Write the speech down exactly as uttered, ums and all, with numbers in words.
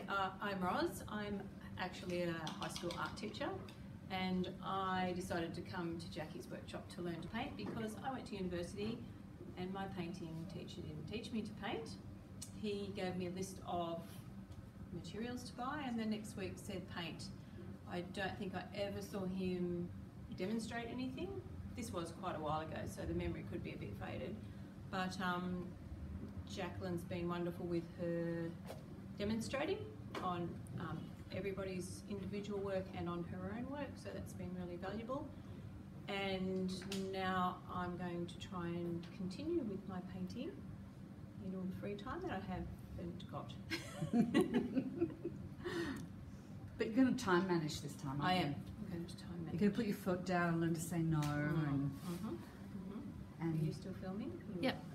uh, I'm Roz. I'm actually a high school art teacher, and I decided to come to Jackie's workshop to learn to paint because I went to university and my painting teacher didn't teach me to paint. He gave me a list of materials to buy and then next week said paint. I don't think I ever saw him demonstrate anything. This was quite a while ago, so the memory could be a bit faded. But um, Jacqueline's been wonderful with her demonstrating on um, everybody's individual work and on her own work, so that's been really valuable. And now I'm going to try and continue with my painting in all the free time that I haven't got. But you're going to time manage this time, aren't I you? am. I'm going to time manage. You're going to put your foot down and learn to say no. Mm. And, Mm-hmm. Mm-hmm. and Are you still filming? Yep.